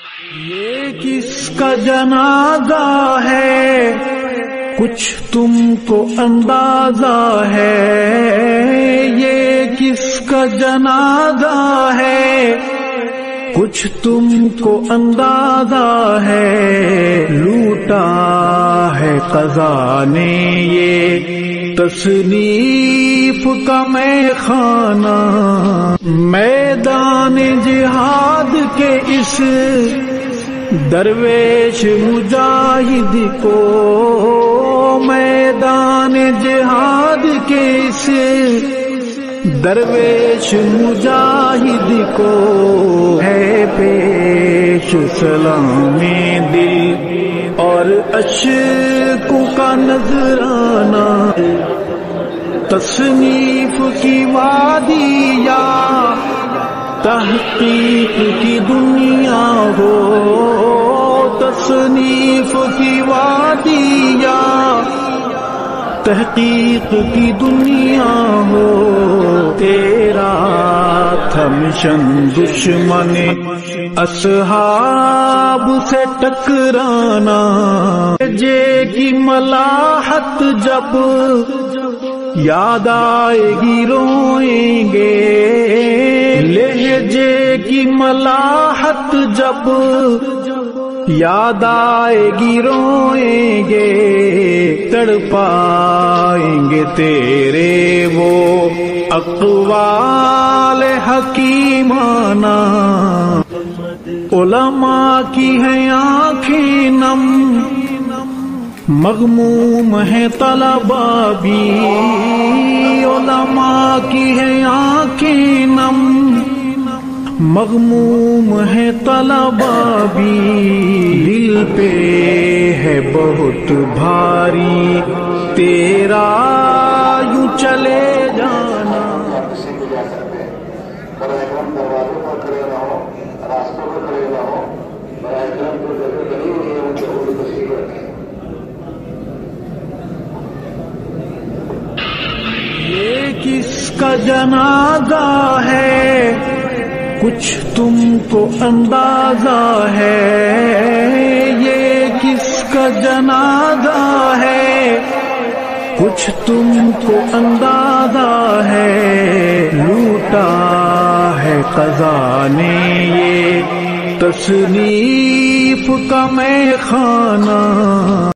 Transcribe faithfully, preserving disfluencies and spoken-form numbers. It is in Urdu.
یہ کس کا جنازہ ہے کچھ تم کو اندازہ ہے، یہ کس کا جنازہ ہے کچھ تم کو اندازہ ہے، لوٹا ہے قضا نے یہ تصنیف کا میں خانہ، میدان جہاد کے اس درویش مجاہد کو، میدان جہاد کے اس درویش مجاہد کو ہے پیش سلام دل اور اشکوں کا نذرانہ، تصنیف کی وادی یا تحقیق کی دنیا ہو، تصنیف کی وادی یا تحقیق کی دنیا ہو، تیرا تھا مشن دشمن اصحاب سے ٹکرانا، جے کی ملاحت جب یاد آئے گی روئیں گے، لہجے کی ملاحت جب یاد آئے گی روئیں گے، تڑپائیں گے تیرے وہ اقوال حکیمانہ، علماء کی ہیں آنکھیں نم، مغموم ہے طلباء بھی، علماء کی ہیں آنکھیں نم، مغموم ہے طلباء بھی، دل پہ ہے بہت بھاری تیرا یوں چلے جانا۔ یہ کس کا جنازہ ہے کچھ تم کو اندازہ ہے، یہ کس کا جنازہ ہے کچھ تم کو اندازہ ہے، لوٹا ہے قضا نے یہ تصنیف کا میں خانہ۔